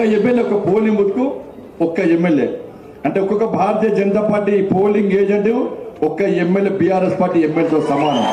MLA ఒక polling బూత్కు ఒక్క MLA అంటే ఒక్కొక్క Bharatiya Janata party polling agent ఒక్క ఎమ్మెల్యే బీఆర్ఎస్ పార్టీ ఎమ్మెల్యేతో సమానం.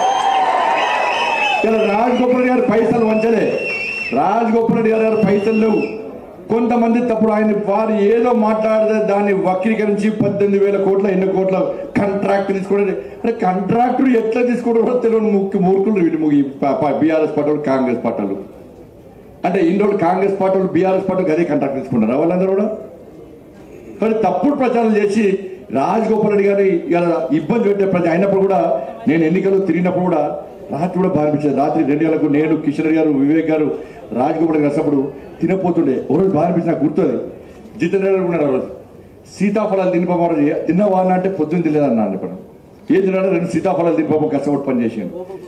ఇలా రాజగోపాల్ రెడ్డి గారు పైసలు వంచలే, రాజగోపాల్ రెడ్డి గారు పైసలు లేవు. కొంతమంది తప్పుడు ఆయన వారు ఏదో మాట్లాడితే దాన్ని వక్రీకరించి 18,000 కోట్ల ఎన్ని కోట్ల కాంట్రాక్ట్ తీసుకోవడం. అంటే కాంట్రాక్టర్ ఎట్లా తీసుకోవడం తెలియని మూర్ఖులు వీటి బీఆర్ఎస్ పార్టీ కాంగ్రెస్ పార్టీలు. అంటే ఇన్ని రోజులు కాంగ్రెస్ పార్టీలు బీఆర్ఎస్ పార్టీలు అదే కాంట్రాక్ట్ తీసుకుంటారు వాళ్ళందరూ కూడా. కానీ తప్పుడు ప్రచారం చేసి రాజగోపాల్ రెడ్డి గారి ఇబ్బంది పెట్టే ప్రజ అయినప్పుడు కూడా నేను ఎన్నికలు తిరిగినప్పుడు కూడా రాత్రి కూడా బాధించారు. రాత్రి 2 గంటలకు నేను కిషన్ రెడ్డి గారు వివేక్ గారు రాజగోపాల్ రెడ్డి కలిసినప్పుడు తినపోతుండే. ఒకరోజు బాధించి నాకు గుర్తుంది. జితేంద్ర గారు ఉన్నాడు. ఆ రోజు సీతాఫలాలు తినిపోమని తిన్నవాళ్ళ అంటే పొద్దున్న తినలేదన్నాను. ఇప్పుడు ఏం తిన్నాడో 2 సీతాఫలాలు తినిపోమ కష్టపడి పనిచేసాను.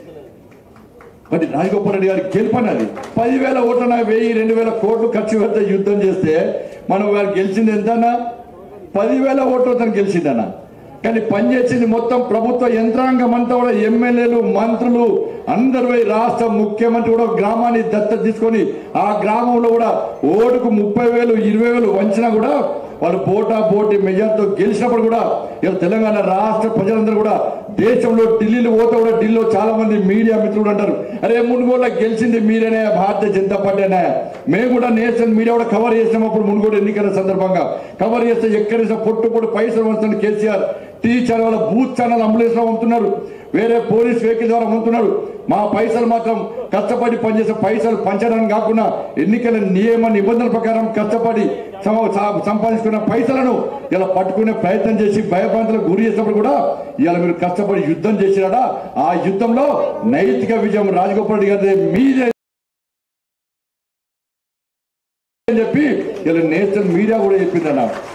మరి రాజగోపాల్ రెడ్డి గారికి గెలుపన్నది 10,000 ఓట్ల 1,000-2,000 కోట్లు ఖర్చు పెడితే యుద్ధం చేస్తే మనం వారు గెలిచింది ఎంతన్నా 10,000 ఓట్లతో గెలిచిందన్నా. కానీ పనిచేసింది మొత్తం ప్రభుత్వ యంత్రాంగం అంతా కూడా ఎమ్మెల్యేలు మంత్రులు అందరూ రాష్ట్ర ముఖ్యమంత్రి కూడా గ్రామాన్ని దత్తత తీసుకొని ఆ గ్రామంలో కూడా ఓటుకు 30,000 20,000 వంచినా కూడా వాళ్ళు పోటీ మెజార్టీతో గెలిచినప్పుడు కూడా ఇలా తెలంగాణ రాష్ట్ర ప్రజలందరూ కూడా దేశంలో ఢిల్లీలో పోతే కూడా ఢిల్లీలో చాలా మంది మీడియా మిత్రులు అంటారు, అరే మునుగోడులో గెలిచింది మీరేనే భారతీయ జనతా పార్టీ అనే. మేము కూడా నేషనల్ మీడియా కూడా కవర్ చేసినప్పుడు మునుగోడు ఎన్నికల సందర్భంగా కవర్ చేస్తే ఎక్కడైనా పొట్టు పైసలు వస్తున్న కేసీఆర్ టీవీ ఛానల్ వాళ్ళ బూత్ ఛానల్ అంబులెన్స్ లో పంపుతున్నారు, వేరే పోలీస్ వెహికల్ ద్వారా పంపుతున్నారు. మా పైసలు మాత్రం కష్టపడి పనిచేసే పైసలు పంచడానికి కాకుండా ఎన్నికల నియమ నిబంధనల ప్రకారం కష్టపడి సంపాదించుకున్న పైసలను ఇలా పట్టుకునే ప్రయత్నం చేసి భయభ్రాంతులకు గురి చేసినప్పుడు కూడా ఇలా మీరు కష్టపడి యుద్ధం చేసినాడా. ఆ యుద్ధంలో నైతిక విజయం రాజగోపాల్ రెడ్డి గారి మీదే అని చెప్పి ఇలా నేషనల్ మీడియా కూడా చెప్పిందన్న.